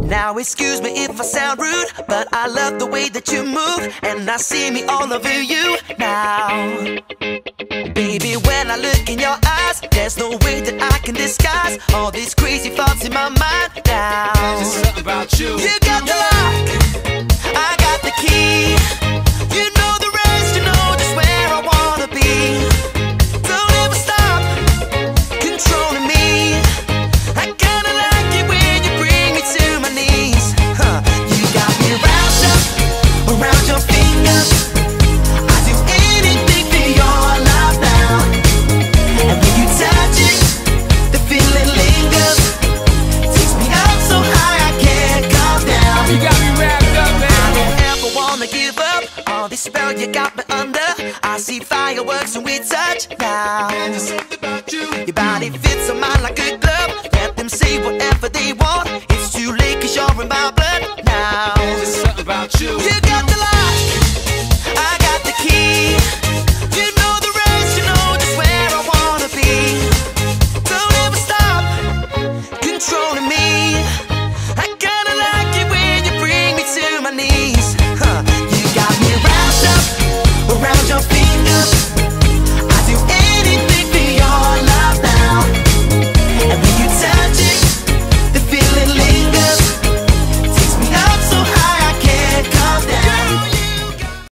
Now excuse me if I sound rude, but I love the way that you move, and I see me all over you now. Baby, when I look in your eyes, there's no way that I can disguise all these crazy thoughts in my mind now. There's something about you. You got the lock, I got the key. You know the rest, you know just where I wanna be. Don't ever stop controlling me. I kinda like it when you bring me to my knees. You got me wrapped up around your fingers. I do anything for your love now. And when you touch it, the feeling lingers. Takes me up so high I can't come down. You got me wrapped up, man. I don't ever wanna give up. All this spell you got me under. I see fireworks when we touch now. There's something about you. Your body fits on mine like a glove. Let them say whatever they want. It's too late 'cause you're in my blood now. There's something about you. You got the light.